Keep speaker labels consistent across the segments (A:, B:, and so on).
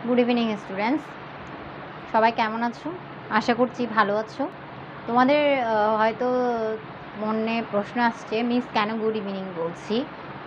A: Good evening students, সবাই কেমন আছো? আশা করছি ভালো আছো। তোমাদের হয়তো মনে প্রশ্ন আসছে, মিস কেন গুড ইভিনিং বলছি?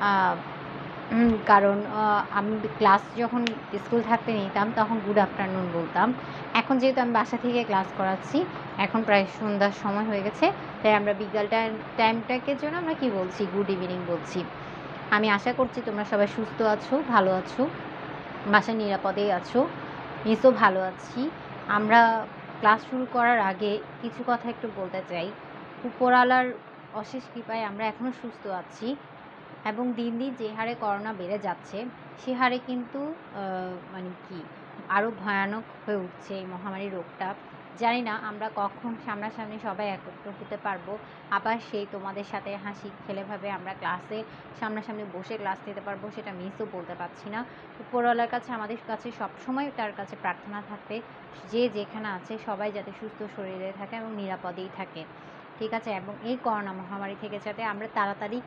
A: কারণ আমি ক্লাস যখন স্কুল থাকতে নিতাম তখন গুড আফটারনুন বলতাম। এখন যেহেতু আমি বাসা থেকে ক্লাস করাচ্ছি, এখন প্রায় সন্ধ্যার সময় হয়ে গেছে, তাই আমরা বিকাল টাইমটাকে জন্য আমরা কি বলছি, গুড ইভিনিং বলছি। আমি আশা করছি তোমরা সবাই সুস্থ আছো, ভালো আছো, বাসায় নিরাপদেই আছো। মিসও ভালো আছি। আমরা ক্লাস শুরু করার আগে কিছু কথা একটু বলতে চাই। উপরওয়ালার অশেষ কৃপায় আমরা এখনও সুস্থ আছি এবং দিন দিন যে হারে করোনা বেড়ে যাচ্ছে সে হারে কিন্তু মানে কি আরও ভয়ানক হয়ে উঠছে এই মহামারী রোগটা। জানি না আমরা কখন সামনাসামনি সবাই একত্র হতে পারবো, আবার সেই তোমাদের সাথে হাসি খেলেভাবে আমরা ক্লাসে সামনাসামনি বসে ক্লাস নিতে পারবো, সেটা মিসও বলতে পারছি না। উপরওয়ালার কাছে আমাদের কাছে সবসময় তার কাছে প্রার্থনা থাকবে, যে যেখানে আছে সবাই যাতে সুস্থ শরীরে থাকে এবং নিরাপদেই থাকে, ঠিক আছে? এবং এই করোনা মহামারী থেকে যাতে আমরা তাড়াতাড়ি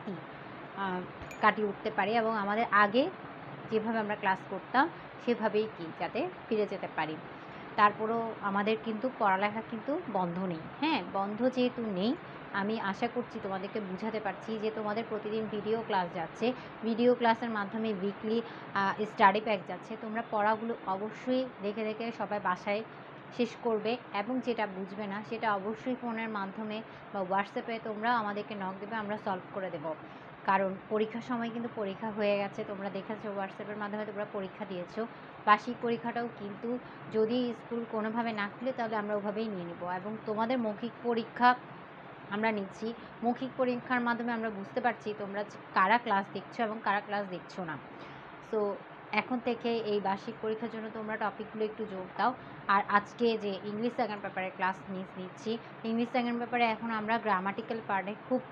A: কাটিয়ে উঠতে পারি এবং আমাদের আগে যেভাবে আমরা ক্লাস করতাম সেভাবেই যাতে ফিরে যেতে পারি। তারপরেও আমাদের কিন্তু পড়ালেখা কিন্তু বন্ধ নেই। হ্যাঁ, বন্ধ যেহেতু নেই, আমি আশা করছি তোমাদেরকে বুঝাতে পারছি যে তোমাদের প্রতিদিন ভিডিও ক্লাস যাচ্ছে, ভিডিও ক্লাসের মাধ্যমে উইকলি স্টাডি প্যাক যাচ্ছে। তোমরা পড়াগুলো অবশ্যই দেখে দেখে সবাই বাসায় শেষ করবে এবং যেটা বুঝবে না সেটা অবশ্যই ফোনের মাধ্যমে বা হোয়াটসঅ্যাপে তোমরা আমাদেরকে নক দেবে, আমরা সলভ করে দেবো। কারণ পরীক্ষার সময় কিন্তু পরীক্ষা হয়ে গেছে, তোমরা দেখেছো হোয়াটসঅ্যাপের মাধ্যমে তোমরা পরীক্ষা দিয়েছো। বার্ষিক পরীক্ষাটাও কিন্তু যদি স্কুল কোনোভাবে না খুলে তাহলে আমরা ওভাবেই নিয়ে নেব এবং তোমাদের মৌখিক পরীক্ষা আমরা নিচ্ছি। মৌখিক পরীক্ষার মাধ্যমে আমরা বুঝতে পারছি তোমরা কারা ক্লাস দেখছো এবং কারা ক্লাস দেখছো না। সো এখন থেকে এই বার্ষিক পরীক্ষার জন্য তোমরা টপিকগুলো একটু জোর দাও। আর আজকে যে ইংলিশ সেকেন্ড পেপারে ক্লাস নিচ্ছি, ইংলিশ সেকেন্ড পেপারে এখন আমরা গ্রামাটিক্যাল পার্টে খুব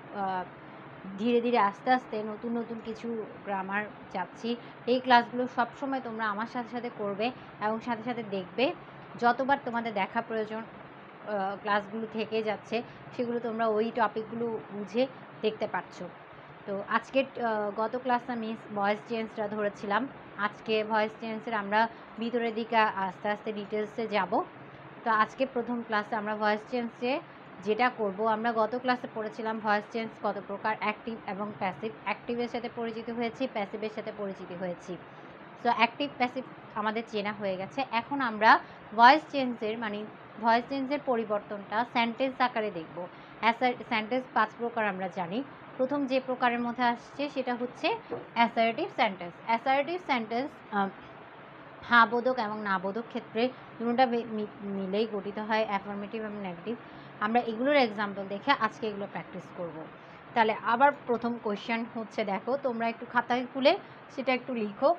A: ধীরে ধীরে আস্তে আস্তে নতুন নতুন কিছু গ্রামার যাচ্ছি। এই ক্লাসগুলো সবসময় তোমরা আমার সাথে সাথে করবে এবং সাথে সাথে দেখবে। যতবার তোমাদের দেখা প্রয়োজন ক্লাসগুলো থেকে যাচ্ছে সেগুলো তোমরা ওই টপিকগুলো বুঝে দেখতে পাচ্ছো। তো আজকের গত ক্লাসে আমি ভয়েস চেঞ্জটা ধরেছিলাম, আজকে ভয়েস চেঞ্জের আমরা ভিতরের দিকে আস্তে আস্তে ডিটেলসে যাব। তো আজকে প্রথম ক্লাসে আমরা ভয়েস চেঞ্জে যেটা করব, আমরা গত ক্লাসে পড়েছিলাম ভয়েস চেঞ্জ কত প্রকার, অ্যাক্টিভ এবং প্যাসিভ। অ্যাক্টিভের সাথে পরিচিত হয়েছি, প্যাসিভের সাথে পরিচিত হয়েছি। সো অ্যাক্টিভ প্যাসিভ আমাদের চেনা হয়ে গেছে। এখন আমরা ভয়েস চেঞ্জের পরিবর্তনটা সেন্টেন্স আকারে দেখব। সেন্টেন্স 5 প্রকার আমরা জানি। প্রথম যে প্রকারের মধ্যে আসছে সেটা হচ্ছে অ্যাসার্টিভ সেন্টেন্স। অ্যাসার্টিভ সেন্টেন্স হ্যাঁ বোধক এবং না বোধক ক্ষেত্রে দুটোটা মিলেই গঠিত হয়, অ্যাফার্মেটিভ এবং নেগেটিভ। আমরা এগুলোর এক্সাম্পল দেখে আজকে এগুলো প্র্যাকটিস করব। তাহলে আবার প্রথম কোয়েশ্চেন হচ্ছে, দেখো তোমরা একটু খাতায় খুলে সেটা একটু লিখো।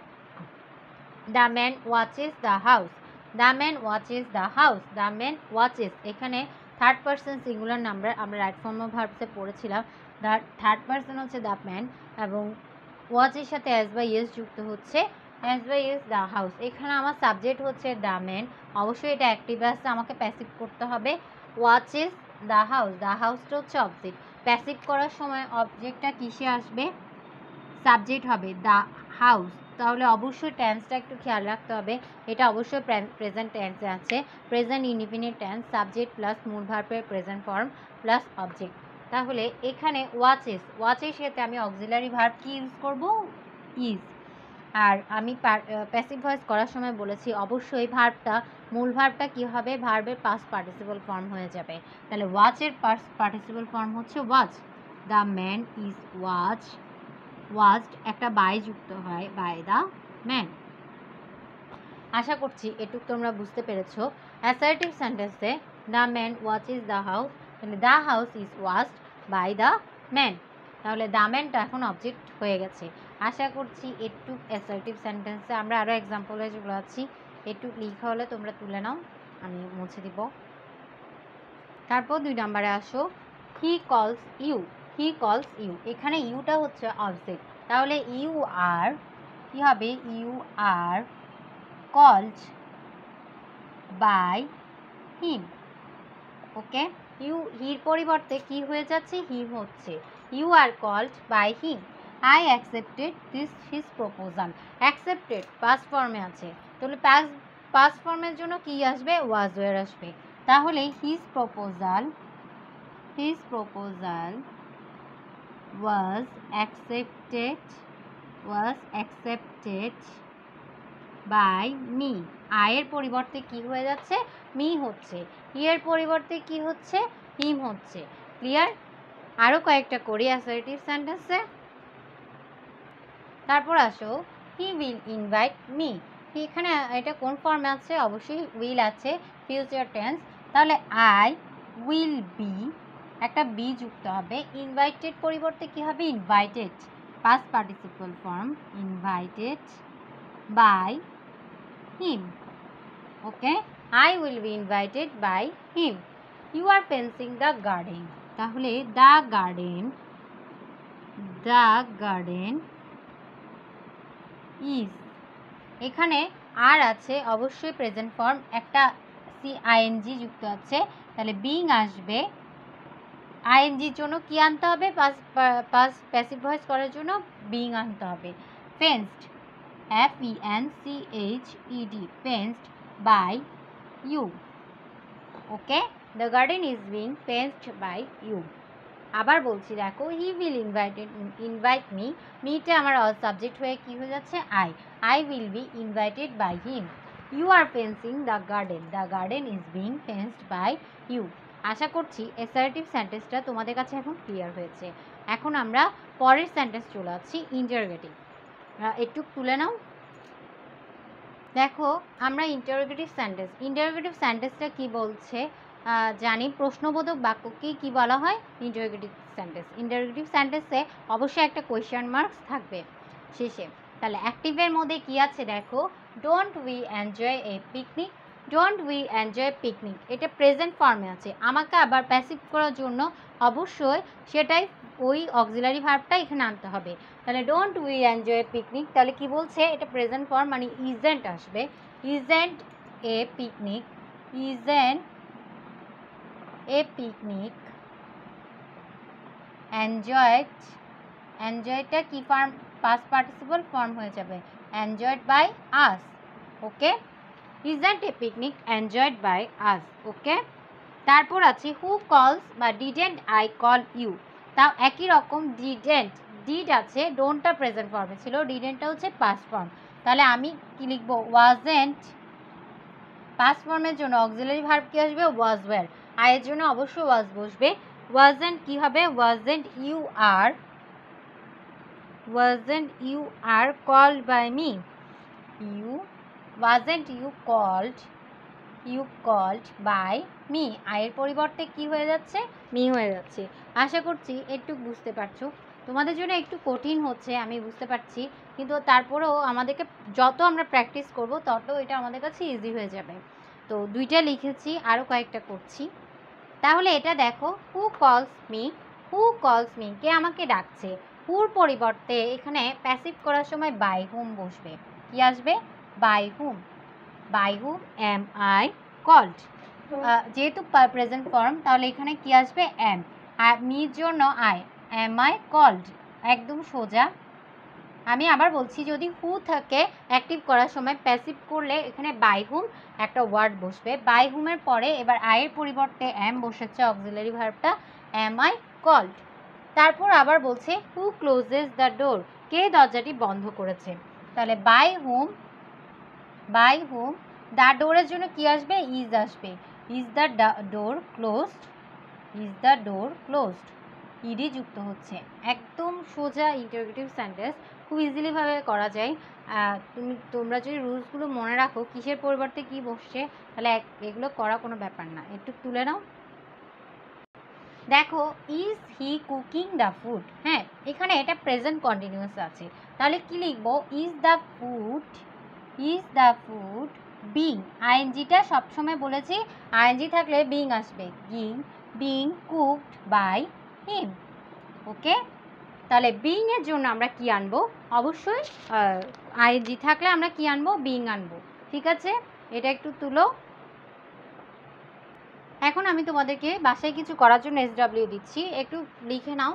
A: The man watches the house. The man watches the house. The man watches, এখানে থার্ড পারসন সিঙ্গুলার নাম্বার, আমরা রাইট ফর্ম অফ ভার্বসে পড়েছিলাম। দ্য থার্ড পারসন হচ্ছে দ্য ম্যান এবং ওয়াচের সাথে অ্যাজ বাই এস যুক্ত হচ্ছে, as by s the house. এখানে আমার সাবজেক্ট হচ্ছে দ্য ম্যান, অবশ্যই এটা অ্যাক্টিভ আসছে, আমাকে প্যাসিভ করতে হবে। ওয়াচেস দ্য হাউস, দ্য হাউসটা হচ্ছে অবজেক্ট। প্যাসিভ করার সময় অবজেক্টটা কিসে আসবে? সাবজেক্ট হবে দ্য হাউস। তাহলে অবশ্যই টেন্সটা একটু খেয়াল রাখতে হবে, এটা অবশ্যই প্রেজেন্ট টেন্সে আছে। Present indefinite tense, subject plus মূল ভার্বের প্রেজেন্ট ফর্ম প্লাস অবজেক্ট। তাহলে এখানে ওয়াচেস, ওয়াচের সাথে আমি অক্সিলারি ভার্ব কি ইউজ করব? ইজ। আর আমি প্যাসিভ ভয়েস করার সময় বলেছি অবশ্যই ভার্বটা, মূল ভার্বটা কী হবে? ভার্বের পাস্ট পার্টিসিপল ফর্ম হয়ে যাবে। তাহলে ওয়াচের পাস্ট পার্টিসিপল ফর্ম হচ্ছে watch. The man is watched, একটা বাই যুক্ত হয়, বাই দ্য ম্যান। আশা করছি এটুকু তোমরা বুঝতে পেরেছো। অ্যাসার্টিভ সেন্টেন্সে the man watches the house, তাহলে the house is watched by the man. তাহলে দ্য ম্যানটা এখন অবজেক্ট হয়ে গেছে। আশা করছি একটু অ্যাসার্টিভ সেন্টেন্সে আমরা আরও এক্সাম্পলে যেগুলো আছি একটু লিখা হলে তোমরা তুলে নাও, আমি মুছে দিব। তারপর 2 নম্বরে আসো, হি কলস ইউ। হি কলস ইউ, এখানে ইউটা হচ্ছে অবজেক্ট। তাহলে ইউ আর কি হবে? You are called by him. Okay, হির পরিবর্তে কি হয়ে যাচ্ছে? হিম হচ্ছে। You are called by him. I accepted his proposal. Accepted past ফর্মে আছে, তাহলে পাস্ট ফর্মের জন্য কি আসবে, ওয়াজ ওয়ার আসবে। তাহলে his proposal was accepted by me। আয়ের পরিবর্তে কি হয়ে যাচ্ছে, মি হচ্ছে। এর পরিবর্তে কি হচ্ছে, হিম হচ্ছে। ক্লিয়ার? আরও কয়েকটা করি অ্যাসার্টিভ সেন্টেন্সে। তারপর আসো হি উইল ইনভাইট মি। এখানে এটা কোন ফর্মে আছে, অবশ্যই উইল আছে, ফিউচার টেন্স। তাহলে আই উইল বি, একটা বি যুক্ত হবে। ইনভাইটেড পরিবর্তে কি হবে, invited, past participle form, invited by him. Okay, I will be invited by him. You are fencing the garden. তাহলে দ্য গার্ডেন ইজ, এখানে আর আছে অবশ্যই প্রেজেন্ট ফর্ম, একটা আইএনজি যুক্ত আছে। তাহলে বিং আসবে। আইএনজির জন্য কি আনতে হবে, পাস্ট প্যাসিভ ভয়েস করার জন্য বিং আনতে হবে। Fenced, FENCHED, fenced by you. Okay, the garden is being fenced by you. আবার বলছি দেখো, হি উইল ইনভাইট মি, মিটা আমার সাবজেক্ট হয়ে কি হয়ে যাচ্ছে, I will be invited by him. You are fencing the garden is being fenced by you. আশা করছি অ্যাসার্টিভ সেন্টেন্সটা তোমাদের কাছে এখন ক্লিয়ার হয়েছে। এখন আমরা পরের সেন্টেন্স চলে আসছি, ইন্টারোগেটিভ। একটু তুলে নাও। দেখো আমরা ইন্টারোগেটিভ সেন্টেন্সটা কি বলছে জানি। প্রশ্নবোধক বাক্যকে কি বলা হয়, ইন্টারোগেটিভ সেন্টেন্সে অবশ্যই একটা কোয়েশ্চেন মার্কস থাকবে শেষে। তাহলে অ্যাক্টিভের মধ্যে কি আছে দেখো, ডোন্ট উই এনজয় পিকনিক, এটা প্রেজেন্ট ফর্মে আছে। আমাকে আবার প্যাসিভ করার জন্য অবশ্যই সেটাই ওই অক্সিলারি ভার্বটা এখানে আনতে হবে। তাহলে ডোন্ট উই এনজয় পিকনিক, তাহলে কি বলছে, এটা প্রেজেন্ট ফর্ম মানে ইজেন্ট আসবে। ইজেন্ট এ পিকনিক এনজয়টা কি ফর্ম, পাস্ট পার্টিসিপল ফর্ম হয়ে যাবে, enjoyed by us. Okay, isn't a picnic enjoyed by us. Okay, তারপর আছে হু কলস বা ডিডেন্ট আই কল ইউ। তাও একই রকম, ডিড আছে, ডোন্টটা প্রেজেন্ট ফর্মে ছিল, ডিডেন্টটা হচ্ছে পাস্ট ফর্ম। তাহলে আমি কি লিখবো, ওয়াজেন্ট। পাস্ট ফর্মের জন্য অক্সিলারি ভার্ব কি আসবে, ওয়াজ ওয়্যার। আয়ের জন্য অবশ্যই ওয়াজ বসবে। ওয়াজেন্ট কি হবে, wasn't you are called by me. Wasn't you called by me. আয়ের পরিবর্তে কি হয়ে যাচ্ছে, মি হয়ে যাচ্ছে। আশা করছি একটু বুঝতে পারছো। তোমাদের জন্য একটু কঠিন হচ্ছে আমি বুঝতে পারছি, কিন্তু তারপরেও আমাদেরকে যত আমরা প্র্যাকটিস করব তত এটা আমাদের কাছে ইজি হয়ে যাবে। তো দুইটা লিখেছি, আরও কয়েকটা করছি। তাহলে এটা দেখো, হু কলস মি, কে আমাকে ডাকছে। হুর পরিবর্তে এখানে প্যাসিভ করার সময় বাই হুম বসবে। কি আসবে, by whom am I called. যেহেতু প্রেজেন্ট ফর্ম তাহলে এখানে কি আসবে, এম। আর মির জন্য এম আই কল্ড, একদম সোজা। আমি আবার বলছি, যদি হু থাকে অ্যাক্টিভ করার সময়, প্যাসিভ করলে এখানে বাই হুম একটা ওয়ার্ড বসবে। বাই হুমের পরে এবার আয়ের পরিবর্তে এম বসেছে অক্সিলারি ভার্বটা, এম আই কল্ড। তারপর আবার বলছে হু ক্লোজেস দ্য ডোর, কে দরজাটি বন্ধ করেছে। তাহলে বাই হুম দ্য ডোরের জন্য কি আসবে, ইজ আসবে। Is the door closed, ED যুক্ত হচ্ছে। একদম সোজা ইন্টারোগেটিভ সেন্টেন্স, খুব ইজিলিভাবে করা যায়। তোমরা যদি রুলসগুলো মনে রাখো, কিসের পরিবর্তে কি বসছে, তাহলে এগুলো করা কোনো ব্যাপার না। একটু তুলে নাও। দেখো, is he cooking the food, হ্যাঁ এখানে এটা প্রেজেন্ট কন্টিনিউয়াস আছে। তাহলে কি লিখবো, ইজ দ্য ফুড বিং। আইএনজিটা সবসময় বলেছি, আইএনজি থাকলে বিং আসবে, being cooked by him. Okay, তাহলে বিং এর জন্য আমরা কি আনবো, অবশ্যই আইএনজি থাকলে আমরা কি আনবো, বিং আনবো। ঠিক আছে, এটা একটু তুলো। এখন আমি তোমাদেরকে বাসায় কিছু করার জন্য SW দিচ্ছি, একটু লিখে নাও।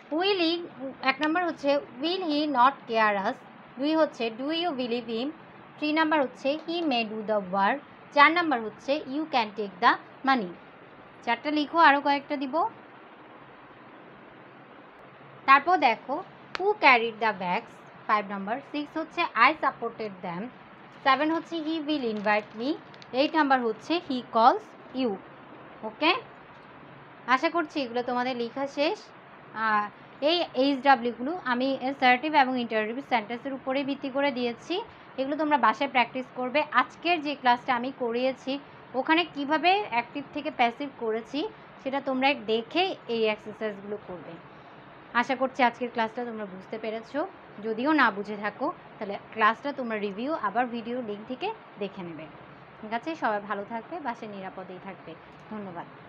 A: এক নম্বর হচ্ছে will he not care us. 2 হচ্ছে do you believe him. 3 number হচ্ছে he may do the work, 4 number হচ্ছে you can take the money. 4টা লিখো, আরও কয়েকটা দিব। তারপর দেখো who carried the bags, 5 number. 6 হচ্ছে আই সাপোর্টেড দ্যাম, 7 হচ্ছে he will invite me, 8 number হচ্ছে হি কলস ইউ। ওকে, আশা করছি এগুলো তোমাদের লেখা শেষ। এই এইচডাব্লিউগুলো আমি অ্যাসার্টিভ এবং ইন্টারেটিভ সেন্টেন্সের উপরে ভিত্তি করে দিয়েছি। এগুলো তোমরা বাসায় প্র্যাকটিস করবে। আজকের যে ক্লাসটা আমি করিয়েছি ওখানে কিভাবে অ্যাক্টিভ থেকে প্যাসিভ করেছি সেটা তোমরা দেখে এই এক্সারসাইজগুলো করবে। আশা করছি আজকের ক্লাসটা তোমরা বুঝতে পেরেছো। যদিও না বুঝে থাকো তাহলে ক্লাসটা তোমরা রিভিউ আবার ভিডিও লিঙ্ক থেকে দেখে নেবে। ঠিক আছে, সবাই ভালো থাকবে, বাসায় নিরাপদেই থাকবে। ধন্যবাদ।